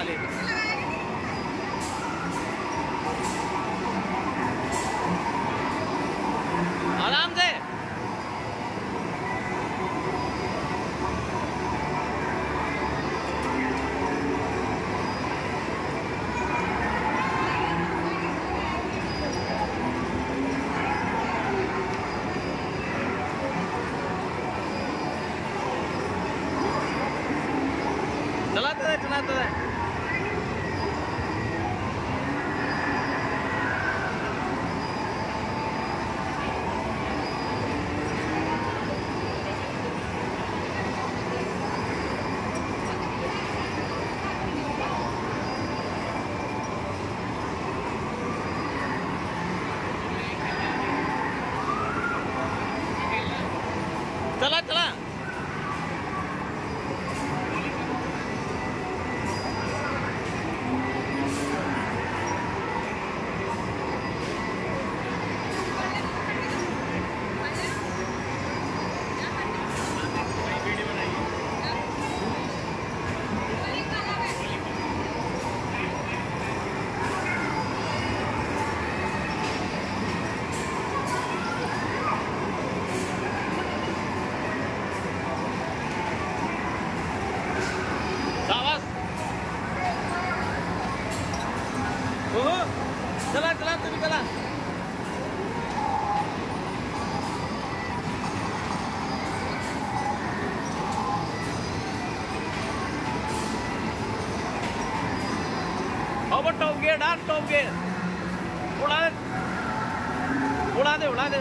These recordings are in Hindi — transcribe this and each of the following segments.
साले। आराम से। चलाते रहे, चलाते रहे। चला चला। चला चला तुम चला। अब टॉप गियर डाल, टॉप गियर उड़ा दे, उड़ा दे, उड़ा दे।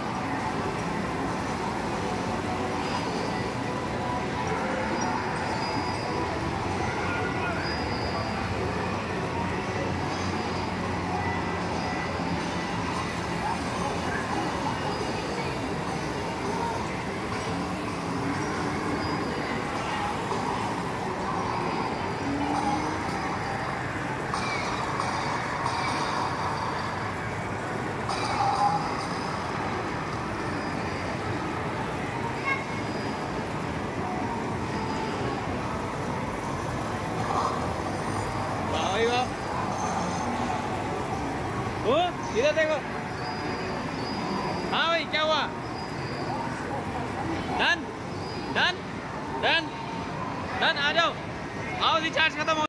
इधर देखो। हाँ भाई क्या हुआ? डन डन डन डन, आ जाओ, आओ रिचार्ज खत्म हो।